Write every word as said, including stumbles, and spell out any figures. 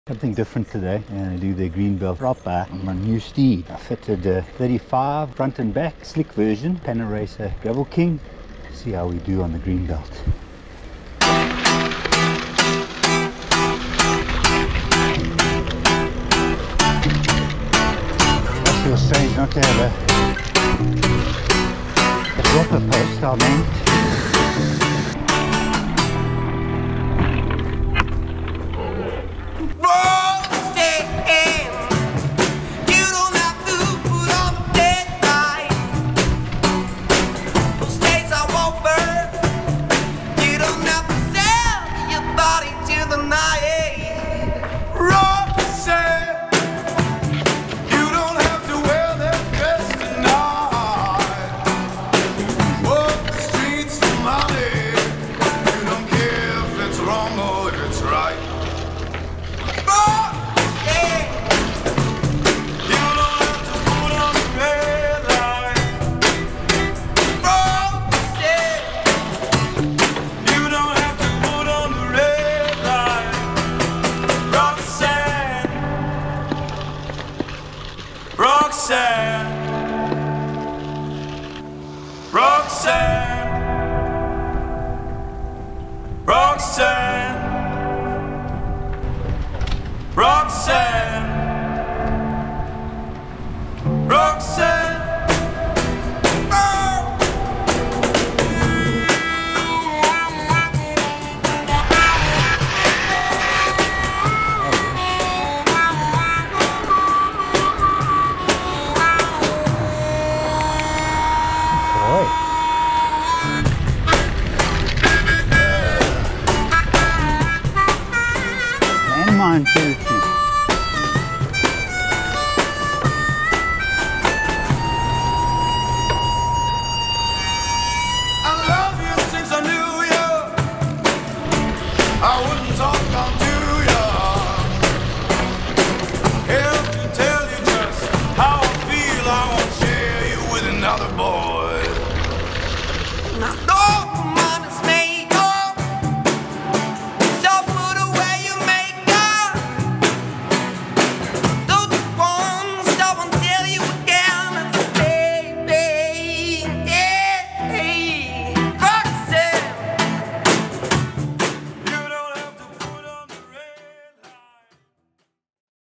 Something different today, and I do the Greenbelt drop bar on my new steed. I fitted a thirty-five front and back slick version, Panaracer Gravel King. See how we do on the Greenbelt. That feels strange not to have a, a dropper post, I mean. Roxanne, Roxanne, Roxanne, Roxanne, Roxanne. Mine too. I love you since I knew you. I wouldn't talk down to you. Help to tell you just how I feel. I won't share you with another boy.